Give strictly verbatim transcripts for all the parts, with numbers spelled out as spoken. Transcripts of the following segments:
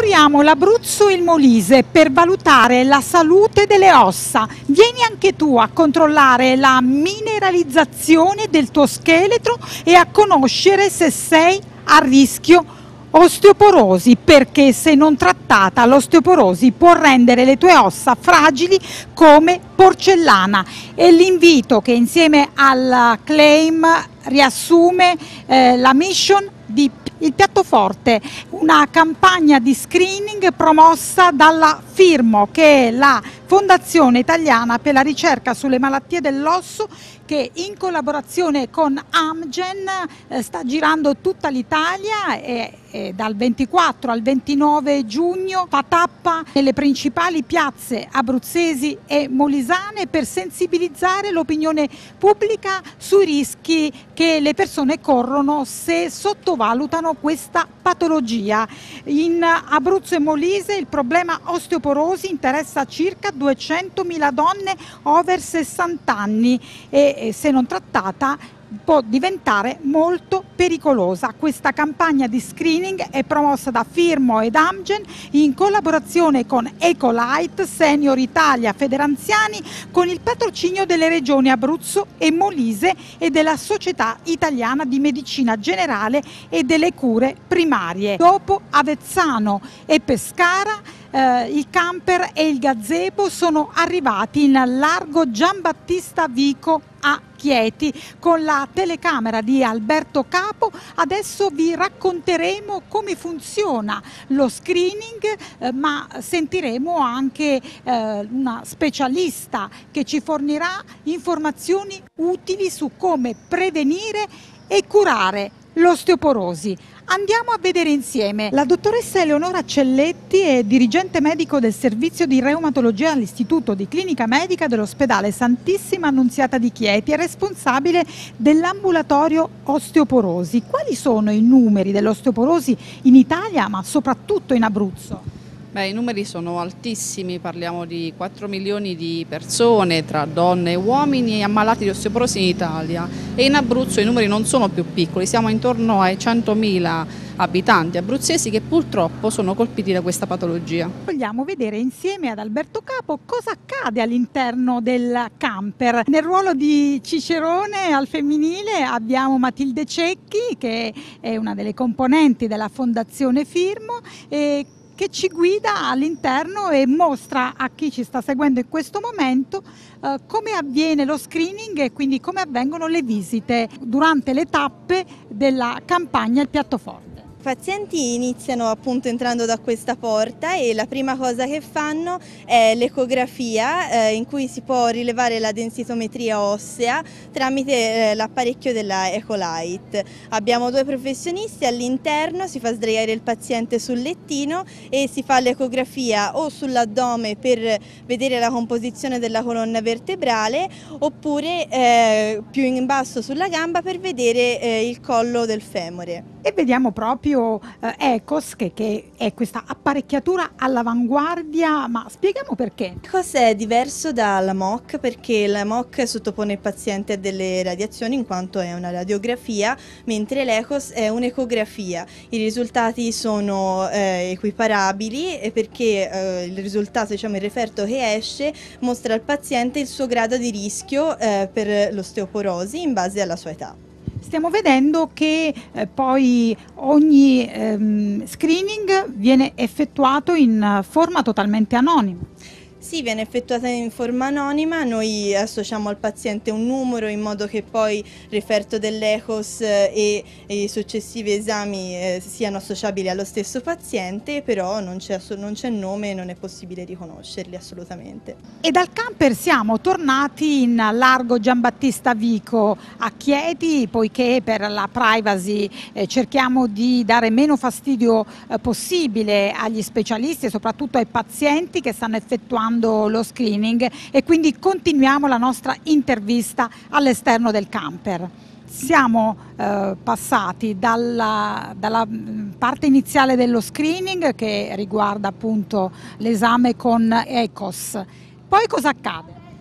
Esploriamo l'Abruzzo e il Molise per valutare la salute delle ossa. Vieni anche tu a controllare la mineralizzazione del tuo scheletro e a conoscere se sei a rischio osteoporosi, perché se non trattata l'osteoporosi può rendere le tue ossa fragili come porcellana. E l'invito che insieme al claim riassume eh, la mission di Il Piatto Forte, una campagna di screening promossa dalla FIRMO, che è la Fondazione Italiana per la Ricerca sulle Malattie dell'Osso, che in collaborazione con Amgen eh, sta girando tutta l'Italia e, e dal ventiquattro al ventinove giugno fa tappa nelle principali piazze abruzzesi e molisane per sensibilizzare l'opinione pubblica sui rischi che le persone corrono se sottovalutano questa patologia. In Abruzzo e Molise il problema osteoporosi interessa circa duecentomila donne over sessanta anni e e se non trattata può diventare molto pericolosa. Questa campagna di screening è promossa da Firmo ed Amgen in collaborazione con Ecolite, Senior Italia, Federanziani, con il patrocinio delle regioni Abruzzo e Molise e della Società Italiana di Medicina Generale e delle Cure Primarie. Dopo Avezzano e Pescara, Eh, il camper e il gazebo sono arrivati in largo Giambattista Vico a Chieti con la telecamera di Alberto Capo. Adesso vi racconteremo come funziona lo screening, eh, ma sentiremo anche eh, una specialista che ci fornirà informazioni utili su come prevenire e curare l'osteoporosi. Andiamo a vedere insieme. La dottoressa Eleonora Celletti è dirigente medico del servizio di reumatologia all'Istituto di Clinica Medica dell'Ospedale Santissima Annunziata di Chieti e responsabile dell'ambulatorio osteoporosi. Quali sono i numeri dell'osteoporosi in Italia, ma soprattutto in Abruzzo? Beh, i numeri sono altissimi, parliamo di quattro milioni di persone tra donne e uomini ammalati di osteoporosi in Italia, e in Abruzzo i numeri non sono più piccoli, siamo intorno ai centomila abitanti abruzzesi che purtroppo sono colpiti da questa patologia. Vogliamo vedere insieme ad Alberto Capo cosa accade all'interno del camper. Nel ruolo di Cicerone al femminile abbiamo Matilde Cecchi, che è una delle componenti della Fondazione Firmo e che ci guida all'interno e mostra a chi ci sta seguendo in questo momento eh, come avviene lo screening e quindi come avvengono le visite durante le tappe della campagna Il Piatto Forte. I pazienti iniziano appunto entrando da questa porta e la prima cosa che fanno è l'ecografia eh, in cui si può rilevare la densitometria ossea tramite eh, l'apparecchio della Ecolite. Abbiamo due professionisti all'interno, si fa sdraiare il paziente sul lettino e si fa l'ecografia o sull'addome per vedere la composizione della colonna vertebrale oppure eh, più in basso sulla gamba per vedere eh, il collo del femore. E vediamo proprio eh, Ecos che, che è questa apparecchiatura all'avanguardia, ma spieghiamo perché. Ecos è diverso dalla M O C perché la M O C sottopone il paziente a delle radiazioni in quanto è una radiografia, mentre l'Ecos è un'ecografia. I risultati sono eh, equiparabili perché eh, il risultato, diciamo il referto che esce, mostra al paziente il suo grado di rischio eh, per l'osteoporosi in base alla sua età. Stiamo vedendo che eh, poi ogni ehm, screening viene effettuato in forma totalmente anonima. Sì, viene effettuata in forma anonima, noi associamo al paziente un numero in modo che poi il referto dell'Ecos e, e i successivi esami eh, siano associabili allo stesso paziente, però non c'è nome e non è possibile riconoscerli assolutamente. E dal camper siamo tornati in largo Giambattista Vico a Chieti, poiché per la privacy eh, cerchiamo di dare meno fastidio eh, possibile agli specialisti e soprattutto ai pazienti che stanno effettuando lo screening, e quindi continuiamo la nostra intervista all'esterno del camper. Siamo eh, passati dalla, dalla parte iniziale dello screening che riguarda appunto l'esame con Ecos. Poi cosa accade?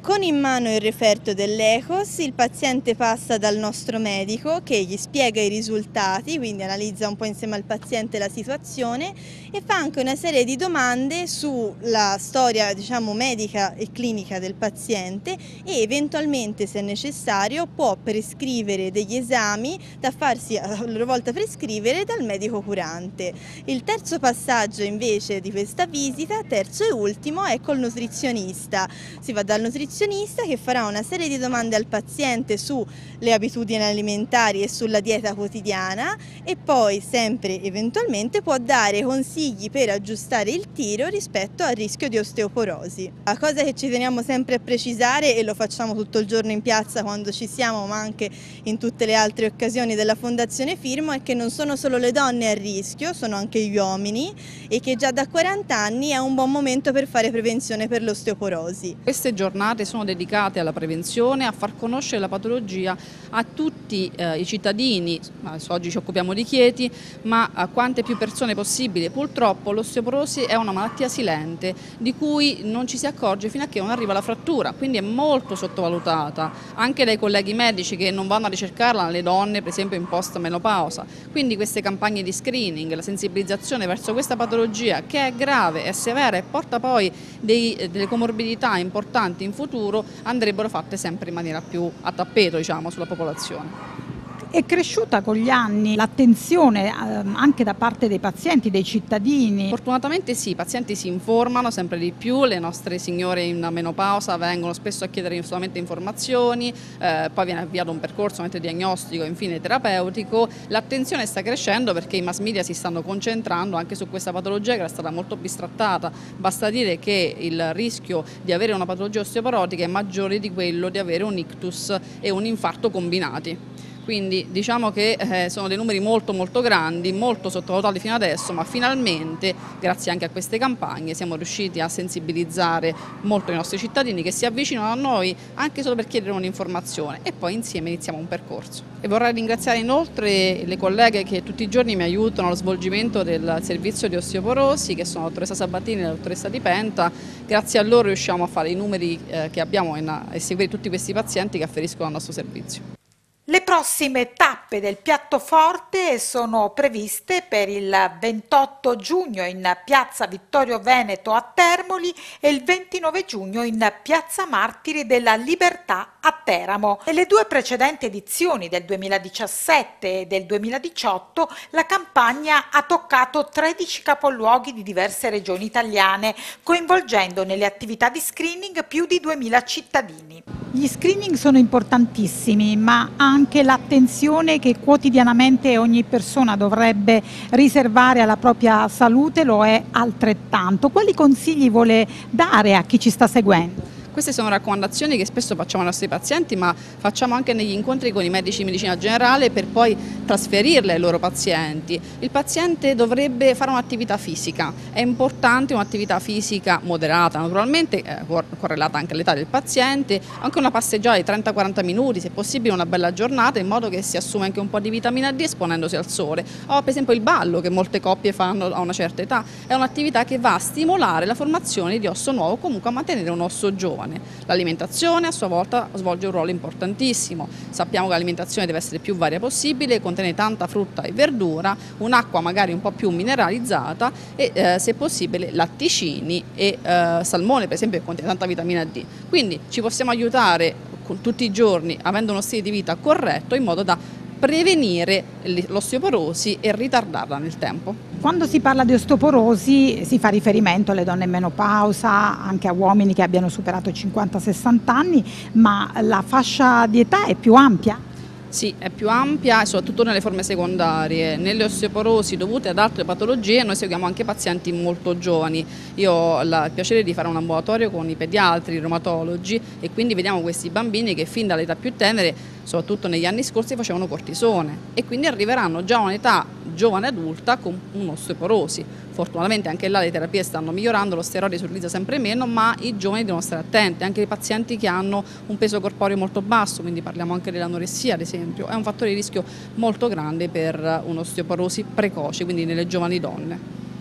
Con in mano il referto dell'Ecos il paziente passa dal nostro medico che gli spiega i risultati, quindi analizza un po' insieme al paziente la situazione e fa anche una serie di domande sulla storia, diciamo, medica e clinica del paziente e eventualmente, se necessario, può prescrivere degli esami da farsi a loro volta prescrivere dal medico curante. Il terzo passaggio invece di questa visita, terzo e ultimo, è col nutrizionista. Si va dal nutrizionista che farà una serie di domande al paziente sulle abitudini alimentari e sulla dieta quotidiana e poi sempre eventualmente può dare consigli per aggiustare il tiro rispetto al rischio di osteoporosi. La cosa che ci teniamo sempre a precisare, e lo facciamo tutto il giorno in piazza quando ci siamo ma anche in tutte le altre occasioni della Fondazione Firmo, è che non sono solo le donne a rischio, sono anche gli uomini e che già da quaranta anni è un buon momento per fare prevenzione per l'osteoporosi. Queste giornate sono dedicate alla prevenzione, a far conoscere la patologia a tutti eh, i cittadini. Oggi ci occupiamo di Chieti, ma a quante più persone possibile. Purtroppo l'osteoporosi è una malattia silente di cui non ci si accorge fino a che non arriva la frattura, quindi è molto sottovalutata anche dai colleghi medici che non vanno a ricercarla nelle donne, per esempio in post menopausa. Quindi queste campagne di screening, la sensibilizzazione verso questa patologia che è grave, è severa e porta poi dei, delle comorbidità importanti in futuro, andrebbero fatte sempre in maniera più a tappeto, diciamo, sulla popolazione. È cresciuta con gli anni l'attenzione ehm, anche da parte dei pazienti, dei cittadini? Fortunatamente sì, i pazienti si informano sempre di più, le nostre signore in menopausa vengono spesso a chiedere solamente informazioni, eh, poi viene avviato un percorso diagnostico e infine terapeutico. L'attenzione sta crescendo perché i mass media si stanno concentrando anche su questa patologia che era stata molto bistrattata. Basta dire che il rischio di avere una patologia osteoporotica è maggiore di quello di avere un ictus e un infarto combinati. Quindi diciamo che eh, sono dei numeri molto molto grandi, molto sottovalutati fino adesso, ma finalmente, grazie anche a queste campagne, siamo riusciti a sensibilizzare molto i nostri cittadini che si avvicinano a noi anche solo per chiedere un'informazione e poi insieme iniziamo un percorso. E vorrei ringraziare inoltre le colleghe che tutti i giorni mi aiutano allo svolgimento del servizio di osteoporosi, che sono la dottoressa Sabatini e la dottoressa Di Penta. Grazie a loro riusciamo a fare i numeri eh, che abbiamo e seguire tutti questi pazienti che afferiscono al nostro servizio. Le prossime tappe del piatto forte sono previste per il ventotto giugno in piazza Vittorio Veneto a Termoli e il ventinove giugno in piazza Martiri della Libertà a Teramo. Nelle due precedenti edizioni del duemiladiciassette e del duemiladiciotto la campagna ha toccato tredici capoluoghi di diverse regioni italiane, coinvolgendo nelle attività di screening più di duemila cittadini. Gli screening sono importantissimi, ma anche l'attenzione che quotidianamente ogni persona dovrebbe riservare alla propria salute lo è altrettanto. Quali consigli vuole dare a chi ci sta seguendo? Queste sono raccomandazioni che spesso facciamo ai nostri pazienti, ma facciamo anche negli incontri con i medici di medicina generale per poi trasferirle ai loro pazienti. Il paziente dovrebbe fare un'attività fisica, è importante un'attività fisica moderata, naturalmente eh, correlata anche all'età del paziente, anche una passeggiata di trenta quaranta minuti, se possibile una bella giornata, in modo che si assuma anche un po' di vitamina D esponendosi al sole. O per esempio il ballo che molte coppie fanno a una certa età, è un'attività che va a stimolare la formazione di osso nuovo, comunque a mantenere un osso giovane. L'alimentazione a sua volta svolge un ruolo importantissimo. Sappiamo che l'alimentazione deve essere più varia possibile, contiene tanta frutta e verdura, un'acqua magari un po' più mineralizzata e eh, se possibile latticini e eh, salmone per esempio che contiene tanta vitamina D. Quindi ci possiamo aiutare tutti i giorni avendo uno stile di vita corretto in modo da prevenire l'osteoporosi e ritardarla nel tempo. Quando si parla di osteoporosi si fa riferimento alle donne in menopausa, anche a uomini che abbiano superato i cinquanta sessanta anni, ma la fascia di età è più ampia? Sì, è più ampia e soprattutto nelle forme secondarie. Nelle osteoporosi dovute ad altre patologie noi seguiamo anche pazienti molto giovani. Io ho il piacere di fare un ambulatorio con i pediatri, i reumatologi e quindi vediamo questi bambini che fin dall'età più tenere, soprattutto negli anni scorsi, facevano cortisone e quindi arriveranno già a un'età giovane adulta con un'osteoporosi. Fortunatamente anche là le terapie stanno migliorando, lo steroide si utilizza sempre meno, ma i giovani devono stare attenti, anche i pazienti che hanno un peso corporeo molto basso, quindi parliamo anche dell'anoressia ad esempio, è un fattore di rischio molto grande per un'osteoporosi precoce, quindi nelle giovani donne.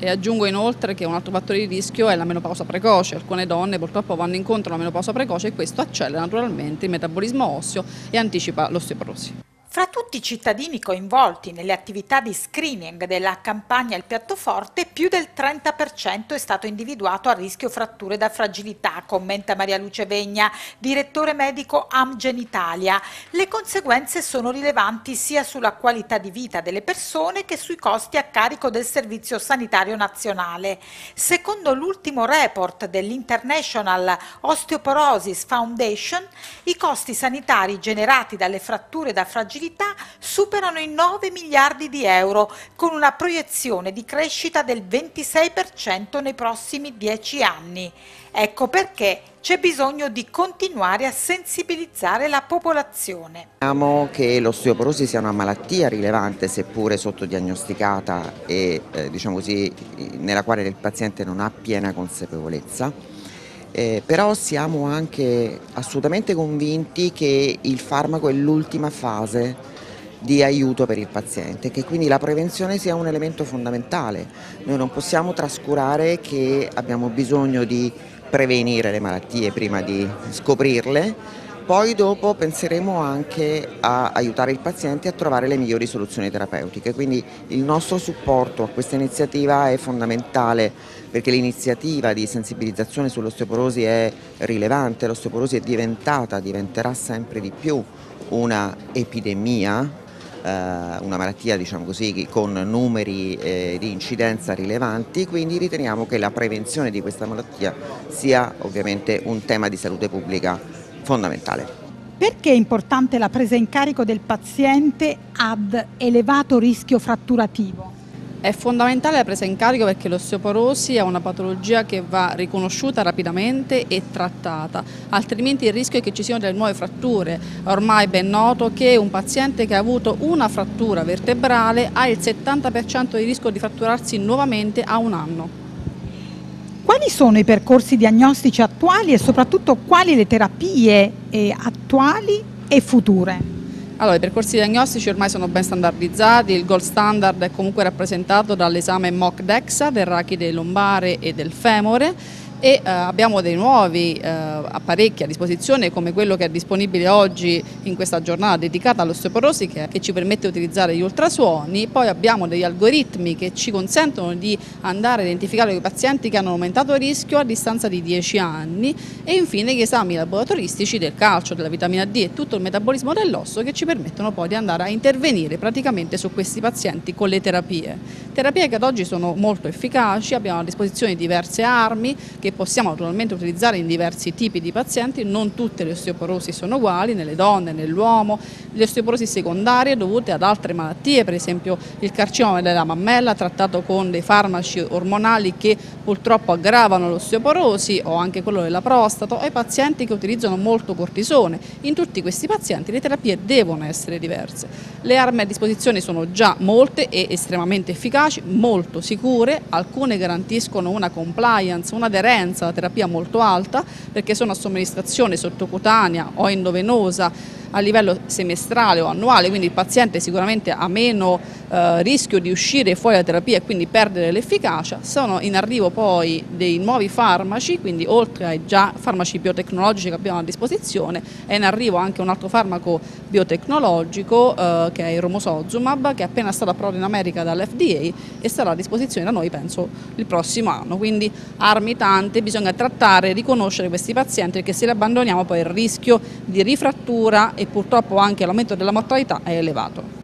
E aggiungo inoltre che un altro fattore di rischio è la menopausa precoce. Alcune donne purtroppo vanno incontro alla menopausa precoce e questo accelera naturalmente il metabolismo osseo e anticipa l'osteoporosi. Fra tutti i cittadini coinvolti nelle attività di screening della campagna Il piatto forte, più del trenta per cento è stato individuato a rischio fratture da fragilità, commenta Maria Luce Vegna, direttore medico Amgen Italia. Le conseguenze sono rilevanti sia sulla qualità di vita delle persone che sui costi a carico del Servizio Sanitario Nazionale. Secondo l'ultimo report dell'International Osteoporosis Foundation, i costi sanitari generati dalle fratture da fragilità superano i nove miliardi di euro, con una proiezione di crescita del ventisei per cento nei prossimi dieci anni. Ecco perché c'è bisogno di continuare a sensibilizzare la popolazione. Sappiamo che l'osteoporosi sia una malattia rilevante, seppure sottodiagnosticata e eh, diciamo così, nella quale il paziente non ha piena consapevolezza. Eh, però siamo anche assolutamente convinti che il farmaco è l'ultima fase di aiuto per il paziente, che quindi la prevenzione sia un elemento fondamentale. Noi non possiamo trascurare che abbiamo bisogno di prevenire le malattie prima di scoprirle, poi dopo penseremo anche a aiutare il paziente a trovare le migliori soluzioni terapeutiche, quindi il nostro supporto a questa iniziativa è fondamentale perché l'iniziativa di sensibilizzazione sull'osteoporosi è rilevante, l'osteoporosi è diventata, diventerà sempre di più una epidemia, eh, una malattia diciamo così, con numeri eh, di incidenza rilevanti, quindi riteniamo che la prevenzione di questa malattia sia ovviamente un tema di salute pubblica fondamentale. Perché è importante la presa in carico del paziente ad elevato rischio fratturativo? È fondamentale la presa in carico perché l'osteoporosi è una patologia che va riconosciuta rapidamente e trattata, altrimenti il rischio è che ci siano delle nuove fratture. Ormai è ben noto che un paziente che ha avuto una frattura vertebrale ha il settanta per cento di rischio di fratturarsi nuovamente a un anno. Quali sono i percorsi diagnostici attuali e soprattutto quali le terapie eh, attuali e future? Allora, i percorsi diagnostici ormai sono ben standardizzati, il gold standard è comunque rappresentato dall'esame M O C DEXA del rachide lombare e del femore e eh, abbiamo dei nuovi eh, apparecchi a disposizione come quello che è disponibile oggi in questa giornata dedicata all'osteoporosi che, che ci permette di utilizzare gli ultrasuoni, poi abbiamo degli algoritmi che ci consentono di andare a identificare quei pazienti che hanno aumentato il rischio a distanza di dieci anni e infine gli esami laboratoristici del calcio, della vitamina D e tutto il metabolismo dell'osso che ci permettono poi di andare a intervenire praticamente su questi pazienti con le terapie. Terapie che ad oggi sono molto efficaci, abbiamo a disposizione diverse armi che possiamo naturalmente utilizzare in diversi tipi di pazienti, non tutte le osteoporosi sono uguali, nelle donne, nell'uomo, le osteoporosi secondarie dovute ad altre malattie, per esempio il carcinoma della mammella trattato con dei farmaci ormonali che purtroppo aggravano l'osteoporosi o anche quello della prostata e pazienti che utilizzano molto cortisone. In tutti questi pazienti le terapie devono essere diverse. Le armi a disposizione sono già molte e estremamente efficaci, molto sicure, alcune garantiscono una compliance, un'aderenza alla terapia molto alta perché sono a somministrazione sottocutanea o endovenosa a livello semestrale o annuale, quindi il paziente sicuramente ha meno eh, rischio di uscire fuori dalla terapia e quindi perdere l'efficacia. Sono in arrivo poi dei nuovi farmaci, quindi oltre ai già farmaci biotecnologici che abbiamo a disposizione è in arrivo anche un altro farmaco biotecnologico eh, che è il romosozumab, che è appena stato approvato in America dall'F D A e sarà a disposizione da noi penso il prossimo anno, quindi armi tante, bisogna trattare e riconoscere questi pazienti perché se li abbandoniamo poi il rischio di rifrattura e purtroppo anche l'aumento della mortalità è elevato.